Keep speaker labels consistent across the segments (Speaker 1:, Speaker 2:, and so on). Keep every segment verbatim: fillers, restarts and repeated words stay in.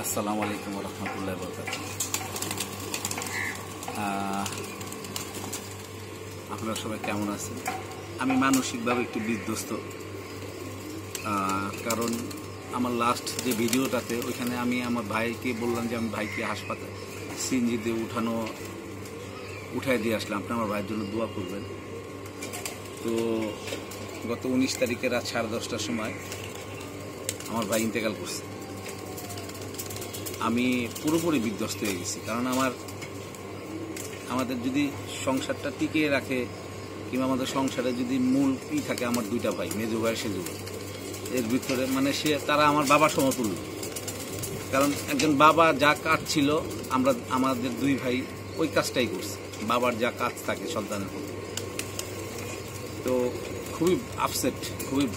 Speaker 1: আসসালামু আলাইকুম ওয়া রাহমাতুল্লাহি ওয়া বারাকাতুহু। আপনারা সবাই কেমন আছেন? আমি মানসিকভাবে একটু বিধ্বস্ত, কারণ আমার লাস্ট যে ভিডিওটাতে ওইখানে আমি আমার ভাইকে বললাম যে আমি ভাইকে হাসপাতাল সিএনজিতে উঠানো উঠায় দিয়ে আসলাম, আপনি আমার ভাইয়ের জন্য দোয়া করবেন। তো গত উনিশ তারিখে রাত সাড়ে দশটার সময় আমার ভাই ইন্তেকাল করছে। আমি পুরোপুরি বিধ্বস্ত হয়ে গেছি, কারণ আমার আমাদের যদি সংসারটা টিকিয়ে রাখে কিংবা আমাদের সংসারে যদি মূল ই থাকে, আমার দুইটা ভাই, মেজো ভাই সেজো ভাই, এর ভিতরে মানে সে তারা আমার বাবার সমতুল্য। কারণ একজন বাবা যা কাজ ছিল, আমরা আমাদের দুই ভাই ওই কাজটাই করছি, বাবার যা কাজ থাকে সন্তানের প্রতি। তো খুবই আপসেট, খুবই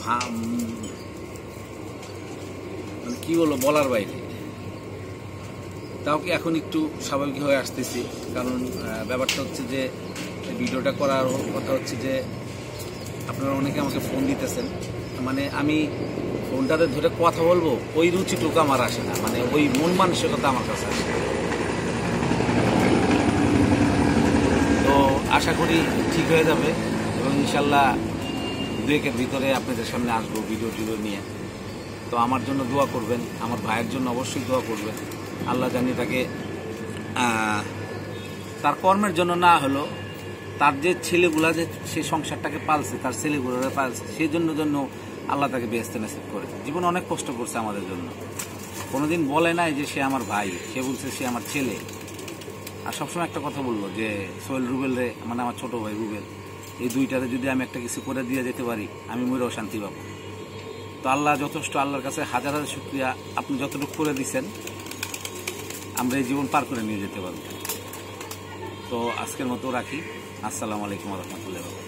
Speaker 1: মানে কি বলবো, বলার বাইরে। তাও কি এখন একটু স্বাভাবিক হয়ে আসতেছি, কারণ ব্যাপারটা হচ্ছে যে ভিডিওটা করার কথা হচ্ছে যে আপনারা অনেকে আমাকে ফোন দিতেছেন, মানে আমি ফোনটাতে ধরে কথা বলবো ওই রুচিটুকু আমার আসে না, মানে ওই মন মানসিকতা আমার কাছে আসে না। তো আশা করি ঠিক হয়ে যাবে এবং ইনশাল্লাহ দু একের ভিতরে আপনাদের সামনে আসবো ভিডিও টিডিও নিয়ে। তো আমার জন্য দোয়া করবেন, আমার ভাইয়ের জন্য অবশ্যই দোয়া করবেন। আল্লাহ জানি তাকে তার কর্মের জন্য না হলো, তার যে ছেলেগুলা যে সে সংসারটাকে পালছে, তার ছেলেগুলোরা পালছে, সেই জন্য জন্য আল্লাহ তাকে বেহেশতে নসিব করে। জীবনে অনেক কষ্ট করছে আমাদের জন্য, কোনোদিন বলে নাই যে সে আমার ভাই, সে বলছে সে আমার ছেলে। আর সবসময় একটা কথা বললো যে সোহেল রুবেল রে, মানে আমার ছোট ভাই রুবেল, এই দুইটারে যদি আমি একটা কিছু করে দিয়ে যেতে পারি আমি মরেও শান্তি পাবো। তো আল্লাহ যথেষ্ট, আল্লাহর কাছে হাজার হাজার শুকরিয়া, আপনি যতটুকু করে দিচ্ছেন আমরা এই জীবন পার করে নিয়ে যেতে পারবো। তো আজকের মতো রাখি। আসসালামু আলাইকুম ওয়া রাহমাতুল্লাহি ওয়া বারাকাতুহু।